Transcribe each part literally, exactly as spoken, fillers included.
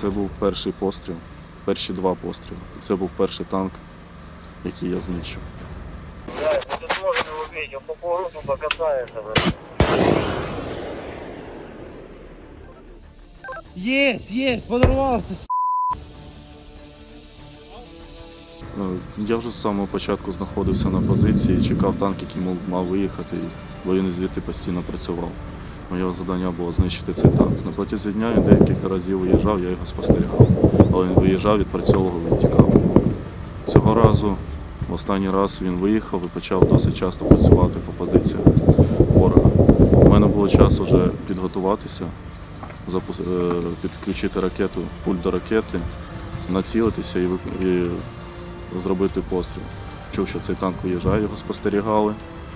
Це був перший постріл, перші два постріли. Це був перший танк, який я знищив. Да, ты сможешь его убить, он по повороту покатается. Єсть, єсть, подарувався. Я вже з самого початку знаходився на позиції, чекав танк, який мав виїхати, бо він звідти постійно працював. Моє завдання було знищити цей танк. На протязі дня він декілька разів виїжджав, я його спостерігав. Але він виїжджав, відпрацьовував, він тікав. Цього разу, в останній раз він виїхав і почав досить часто працювати по позиціях ворога. У мене було час вже підготуватися, підключити ракету, пульт до ракети, націлитися і, і зробити постріл. Чув, що цей танк виїжджає, його спостерігали.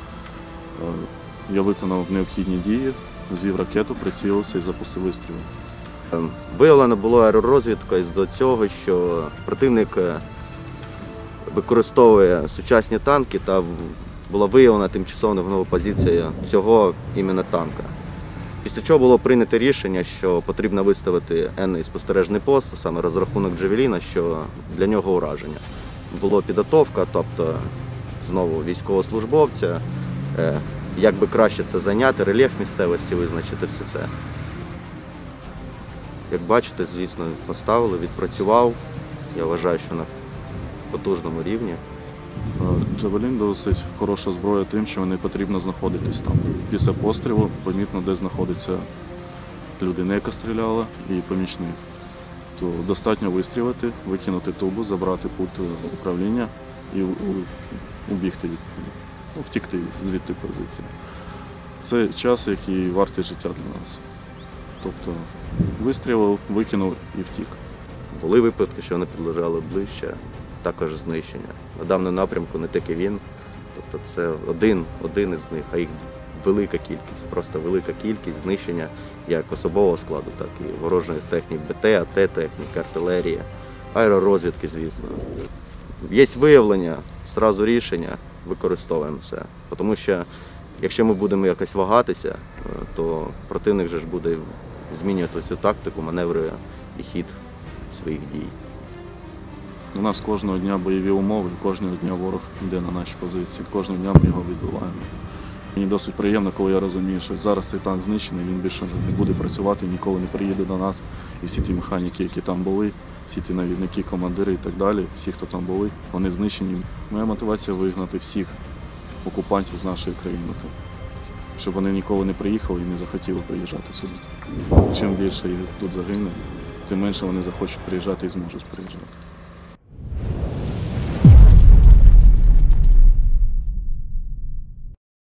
Я виконав необхідні дії, звів ракету, прицілився і запустив вистріл. Виявлено було аеророзвідкою до цього, що противник використовує сучасні танки та була виявлена тимчасова вогнева позиція цього іменно танка. Після чого було прийнято рішення, що потрібно виставити енний спостережний пост, саме розрахунок Джавеліна, що для нього ураження. Була підготовка, тобто знову військовослужбовця, як би краще це зайняти, рельєф місцевості визначити все це. Як бачите, звісно, поставили, відпрацював. Я вважаю, що на потужному рівні. Джавелін досить хороша зброя тим, що не потрібно знаходитись там. Після пострілу помітно, де знаходиться людина, яка стріляла, і помічник. То достатньо вистрілити, викинути тубу, забрати пульт управління і убігти від, ну, втікти звідти позиції. Це час, який вартий життя для нас. Тобто вистрілив, викинув і втік. Були випадки, що вони підлежали ближче, також знищення. На даному напрямку не тільки він, тобто це один, один із них, а їх велика кількість, просто велика кількість знищення як особового складу, так і ворожих технік БТ, АТ техніки, артилерія, аеророзвідки, звісно. Є виявлення, одразу рішення, використовуємо все. Тому що якщо ми будемо якось вагатися, то противник же ж буде змінювати всю тактику, маневри і хід своїх дій. У нас кожного дня бойові умови, кожного дня ворог йде на наші позиції, кожного дня ми його відбиваємо. Мені досить приємно, коли я розумію, що зараз цей танк знищений, він більше не буде працювати, ніколи не приїде до нас. І всі ті механіки, які там були, всі ті навідники, командири і так далі, всі, хто там були, вони знищені. Моя мотивація вигнати всіх окупантів з нашої країни, щоб вони ніколи не приїхали і не захотіли приїжджати сюди. Чим більше їх тут загине, тим менше вони захочуть приїжджати і зможуть приїжджати.